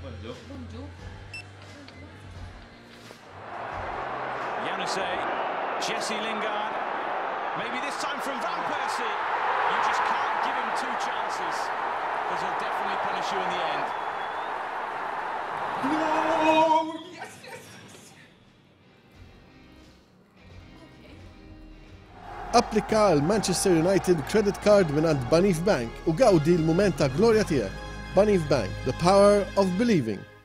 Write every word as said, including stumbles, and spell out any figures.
Janusay, Jesse Lingard, maybe this time from Van Persie. You just can't give him two chances, because he'll definitely punish you in the end. No! Yes, yes, yes! Applika l-Manchester United credit card minant Banif Bank u gawdi l-mument ta' glorja tiegħek. Banif Bank, the power of believing.